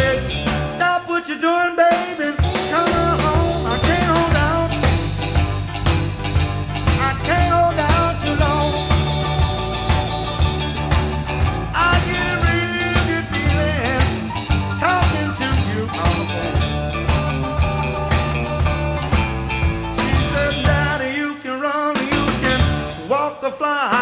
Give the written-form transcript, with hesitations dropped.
said, stop what you're doing, baby, come on home. I can't hold out. I can't hold out too long. I get a real good feeling talking to you on the phone. She said, Daddy, you can run, you can walk the fly.